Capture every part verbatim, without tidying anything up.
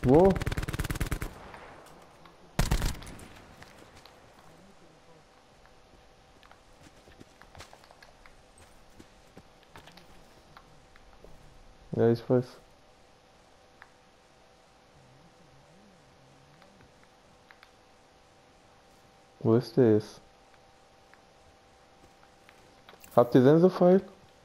Wo? Ja, ich weiß. Wo ist der jetzt? Habt ihr Sensorfile?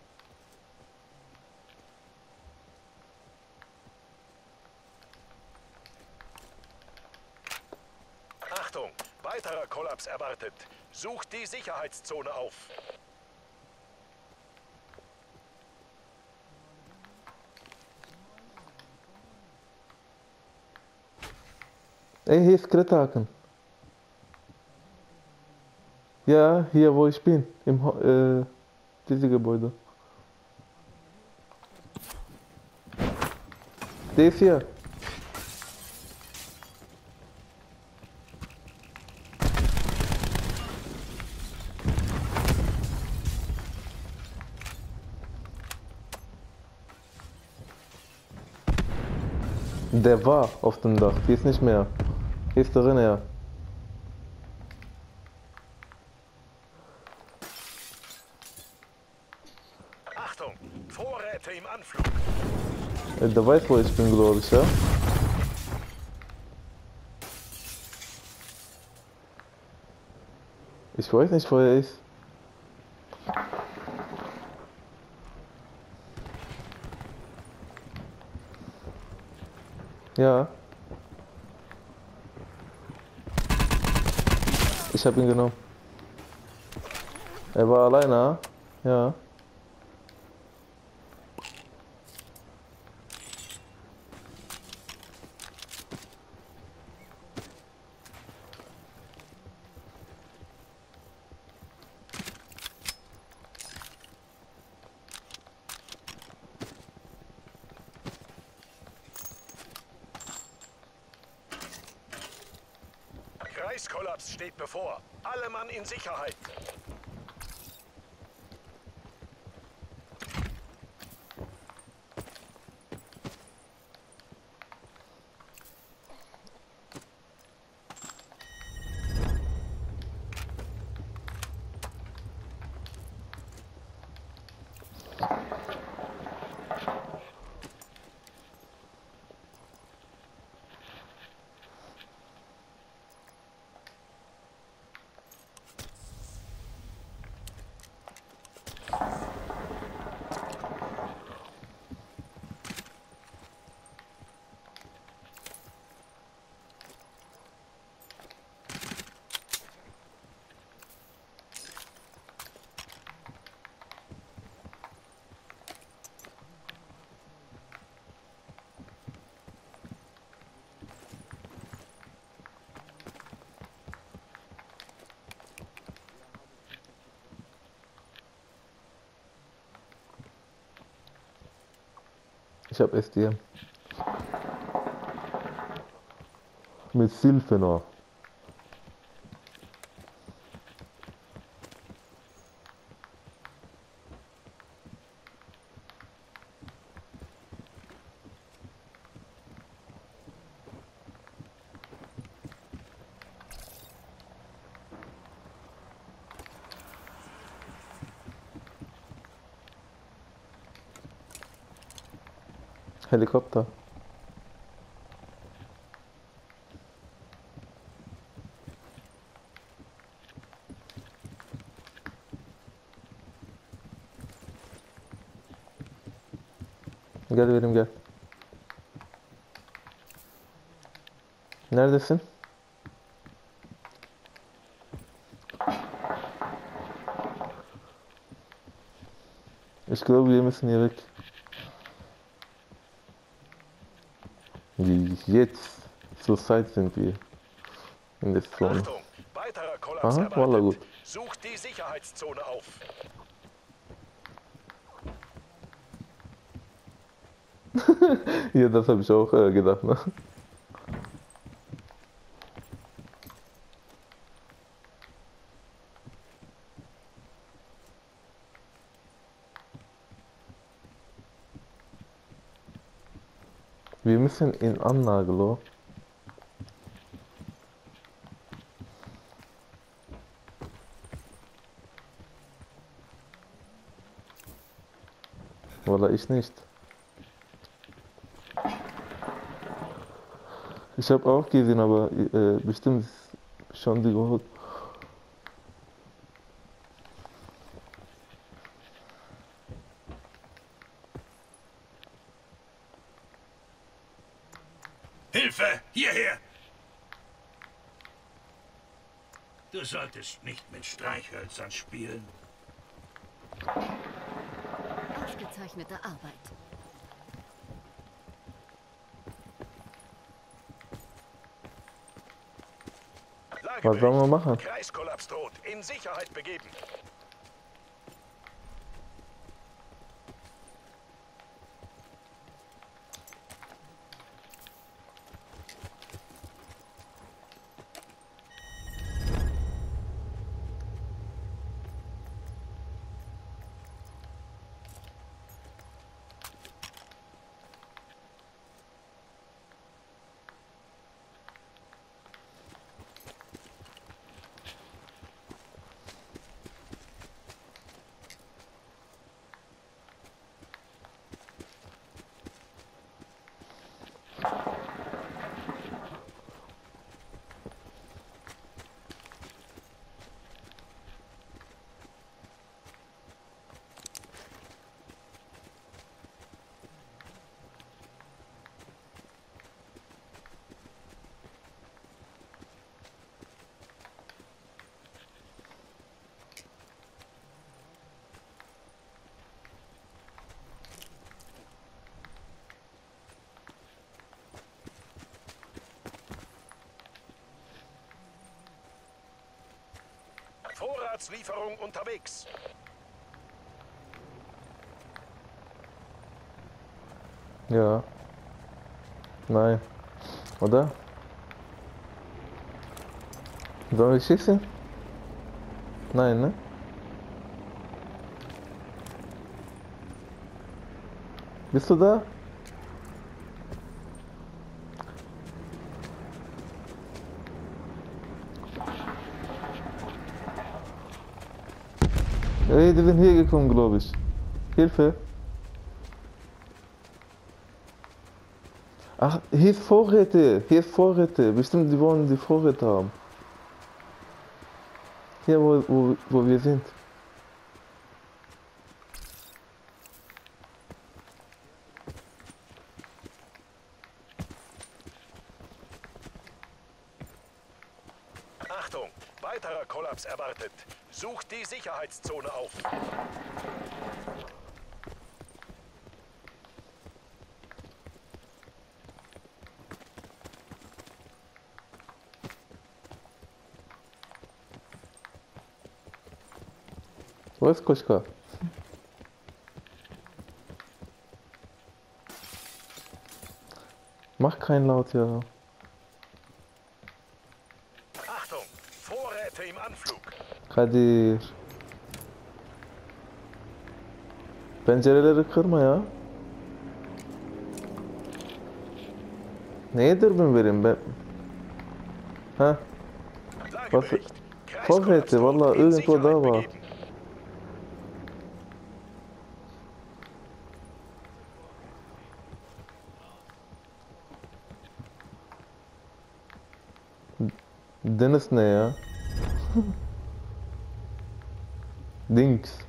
Achtung, weiterer Kollaps erwartet. Sucht die Sicherheitszone auf. Ey, hier ist Kretaken. Ja, hier wo ich bin. Im Ho äh, diese Gebäude. Der ist hier. Der war auf dem Dach. Hier ist nicht mehr. Hier ist drin, ja. Achtung, Vorräte im Anflug. Äh, Der weiß, wo ich bin, glaube ich, ja. Ich weiß nicht, wo er ist. Ja. Ich habe ihn genommen. Er war alleine, ja. Kreiskollaps steht bevor. Alle Mann in Sicherheit. Ich habe S D M. Mit Silfe noch. Helikopter. Gel benim gel. Neredesin? Ich glaube, wir müssen hier weg. Wie jetzt zur Zeit sind wir in der Zone. Achtung, weiterer Kollaps Aha, wallah gut. erwartet. Sucht die Sicherheitszone auf. Ja, das habe ich auch äh, gedacht, ne? Wir müssen in Anlage, lo. Oder ich nicht. Ich habe auch gesehen, aber äh, bestimmt schon die geholt. Hilfe! Hierher! Du solltest nicht mit Streichhölzern spielen. Ausgezeichnete Arbeit. Was sollen wir machen? Kreiskollaps droht. In Sicherheit begeben. Vorratslieferung unterwegs. Ja. Nein. Oder? Sollen wir schießen? Nein, ne? Bist du da? Ey, die sind hier gekommen, glaube ich. Hilfe. Ach, hier ist Vorräte. Hier ist Vorräte. Bestimmt, die wollen die Vorräte haben. Hier, wo, wo, wo wir sind. Achtung! Weiterer Kollaps erwartet. Sucht die Sicherheitszone auf. Wo ist Koschka? Mach keinen Laut, ja. Achtung! Vorräte im Anflug. Kadir. Pencereleri kırma ya. Neye dürbün vereyim ben? Ha? Was? Lagebericht. Vorräte, valla in irgendwo da Sicherheit war. begeben. Deniz ne ya? Dings.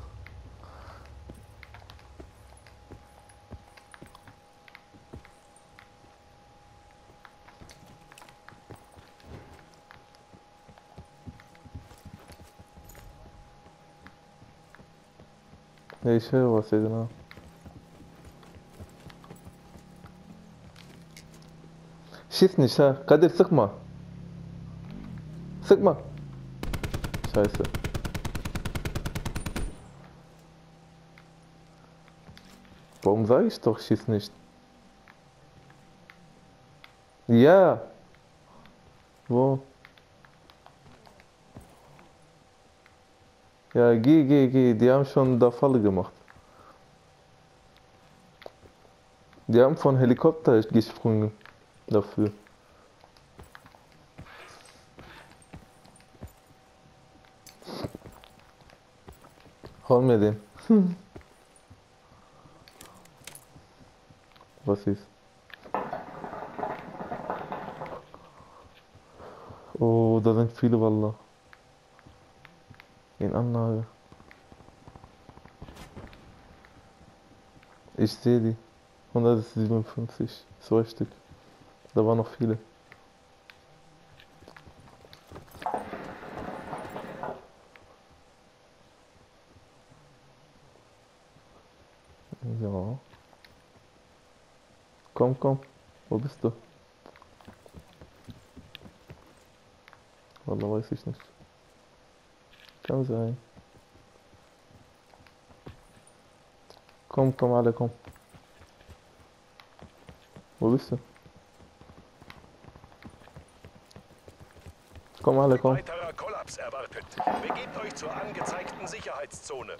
Ne işe basıyordun ha? Schieß nicht ha. Kadir sıkma. Sıkma. Scheiße. Warum sage ich doch, schieß nicht? Ja. Wo? Ja, geh, geh, geh. Die haben schon da Falle gemacht. Die haben von Helikopter gesprungen dafür. Hol mir den. Hm. Was ist? Oh, da sind viele Wallah. In Anlage. Ich sehe die. hundertsiebenundfünfzig. Zwei Stück. Da waren noch viele. Ja. Komm, komm. Wo bist du? Wallah, weiß ich nicht. Kann sein. Komm, komm, alle, komm. Wo bist du? Komm, alle, komm. Weiterer Kollaps erwartet. Begebt euch zur angezeigten Sicherheitszone.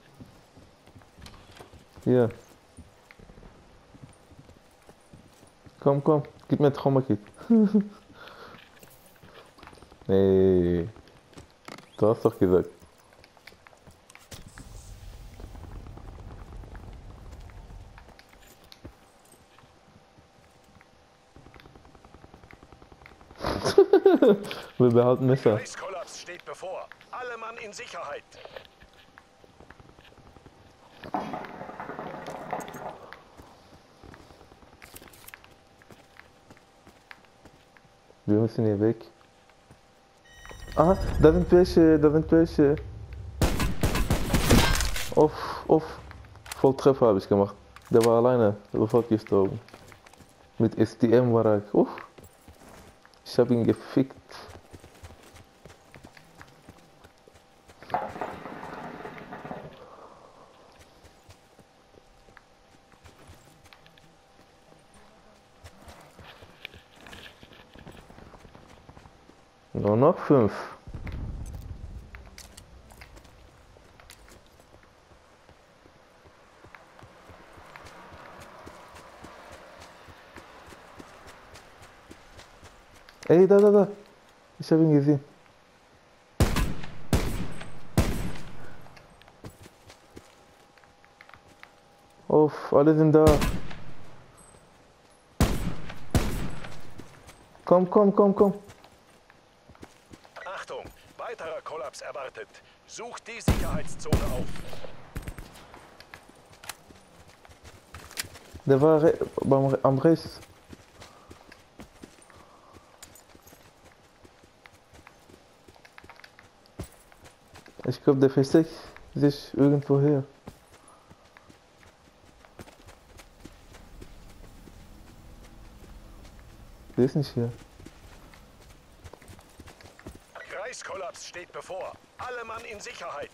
Hier. Komm, komm. Gib mir Traumakit. Nee. Du hast doch gesagt. Wir behalten Messer. Reiskollaps steht bevor. Alle Mann in Sicherheit. Wir müssen hier weg. Aha, da sind welche, da sind welche. Uff, uff. Volltreffer habe ich gemacht. Der war alleine, sofort gestorben. Mit S D M war er. Uff. Ich habe ihn gefickt. Nur noch fünf. Ey, da, da, da. Ich habe ihn gesehen. Uff, alle sind da. Komm, komm, komm, komm. Achtung, weiterer Kollaps erwartet. Sucht die Sicherheitszone auf. Der war re beim, am rechts. Ich glaube, der versteckt sich irgendwo her. Der ist nicht hier. Reiskollaps steht bevor. Alle Mann in Sicherheit.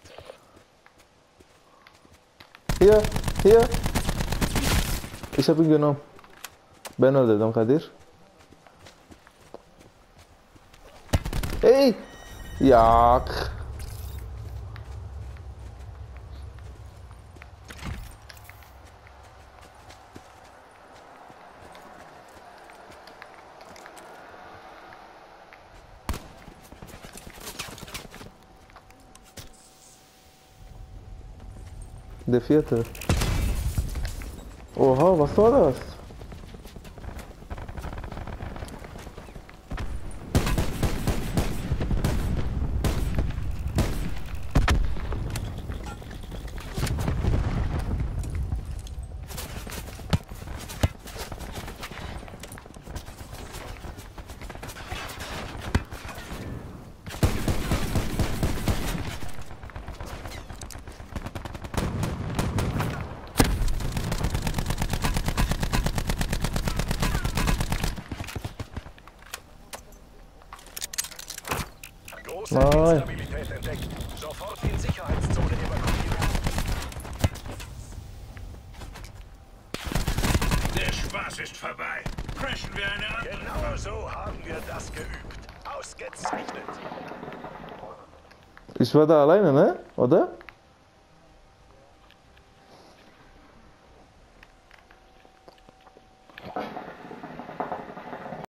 Hier, hier. Ich habe ihn genommen. Ben öldü Don Kadir. Hey! Yak. Der vierte. Oha, was war das? Große Nein. Instabilität entdeckt. Sofort in Sicherheitszone evakuieren. Der Spaß ist vorbei. Crashen wir eine andere. Genau so haben wir das geübt. Ausgezeichnet. Ich war da alleine, ne? Oder?